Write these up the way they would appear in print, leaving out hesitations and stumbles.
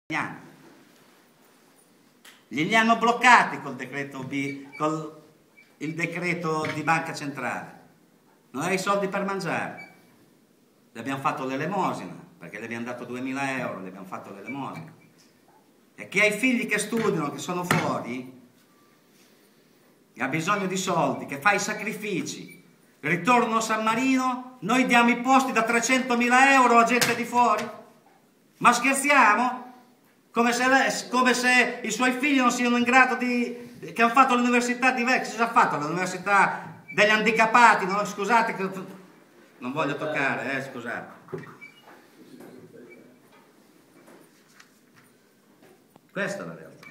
Glieli hanno bloccati col decreto il decreto di banca centrale. Non hai i soldi per mangiare. Le abbiamo fatto l'elemosina, perché le abbiamo dato 2000 euro, le abbiamo fatto l'elemosina. E chi ha i figli che studiano, che sono fuori, che ha bisogno di soldi, che fa i sacrifici, ritorno a San Marino, noi diamo i posti da 300.000 euro a gente di fuori? Ma scherziamo? Come se i suoi figli non siano in grado che hanno fatto l'università di Vecchia. Cosa ha fatto? L'università degli handicappati, no? Scusate, non voglio toccare, scusate. Questa è la realtà.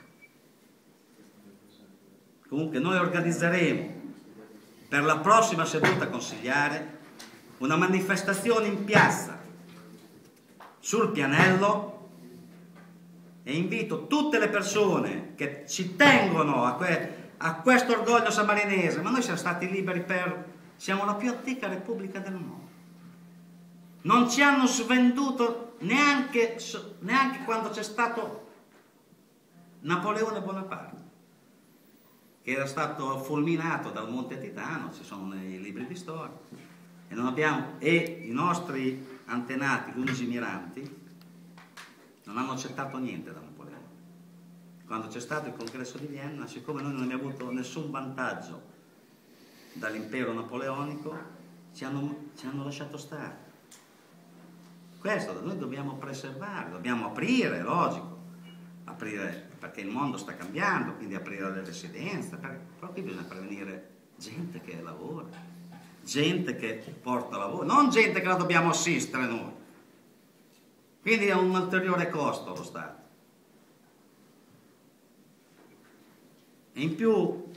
Comunque noi organizzeremo per la prossima seduta consigliare una manifestazione in piazza sul Pianello e invito tutte le persone che ci tengono a questo orgoglio sammarinese, ma noi siamo stati liberi siamo la più antica repubblica del mondo. Non ci hanno svenduto neanche quando c'è stato Napoleone Bonaparte, che era stato fulminato dal Monte Titano, ci sono nei libri di storia, e i nostri antenati lungimiranti non hanno accettato niente da Napoleone. Quando c'è stato il congresso di Vienna, siccome noi non abbiamo avuto nessun vantaggio dall'impero napoleonico, ci hanno lasciato stare. Questo noi dobbiamo preservare, dobbiamo aprire, logico, aprire perché il mondo sta cambiando, quindi aprire le residenze, però qui bisogna prevenire gente che lavora, gente che porta lavoro, non gente che la dobbiamo assistere noi. Quindi è un ulteriore costo allo Stato. E in più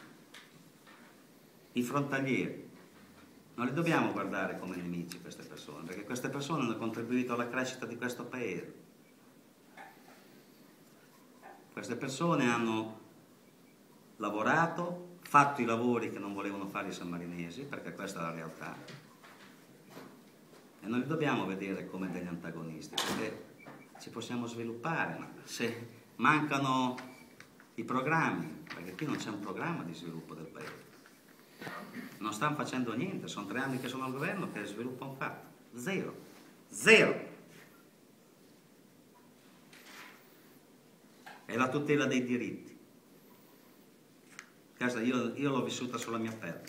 i frontalieri non li dobbiamo guardare come nemici queste persone, perché queste persone hanno contribuito alla crescita di questo paese. Queste persone hanno lavorato, fatto i lavori che non volevano fare i sammarinesi, perché questa è la realtà. E non li dobbiamo vedere come degli antagonisti, perché ci possiamo sviluppare, ma se mancano i programmi, perché qui non c'è un programma di sviluppo del paese, non stanno facendo niente, sono 3 anni che sono al governo, che sviluppo hanno fatto? Zero. E la tutela dei diritti. Io l'ho vissuta sulla mia pelle.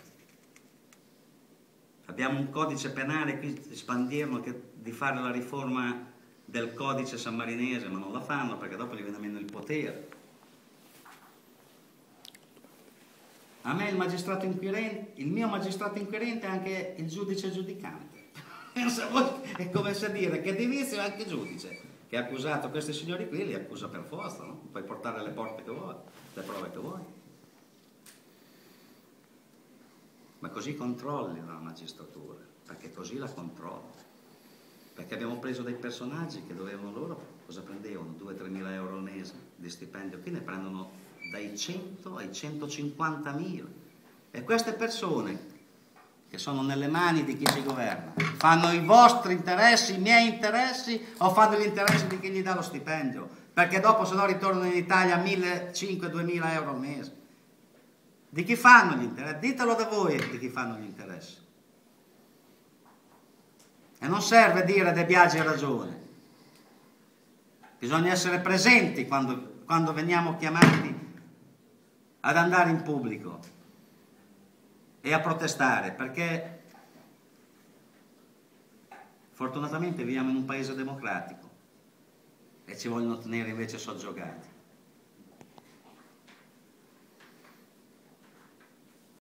Abbiamo un codice penale, qui sbandiamo di fare la riforma del codice sammarinese, ma non la fanno perché dopo gli viene meno il potere. A me il mio magistrato inquirente è anche il giudice giudicante. È come se dire che Divizio è anche giudice, che ha accusato questi signori qui, li accusa per forza, no? Puoi portare le prove che vuoi. Ma così controlli la magistratura, perché così la controlli. Perché abbiamo preso dei personaggi che dovevano loro, cosa prendevano? 2-3 mila euro al mese di stipendio, qui ne prendono dai 100 ai 150.000. E queste persone, che sono nelle mani di chi ci governa, fanno i vostri interessi, i miei interessi, o fanno gli interessi di chi gli dà lo stipendio? Perché dopo se no ritornano in Italia a 1.500-2.000 euro al mese. Di chi fanno gli interessi? Ditelo da voi di chi fanno gli interessi. E non serve dire De Biagi ha ragione. Bisogna essere presenti quando veniamo chiamati ad andare in pubblico e a protestare, perché fortunatamente viviamo in un paese democratico e ci vogliono tenere invece soggiogati.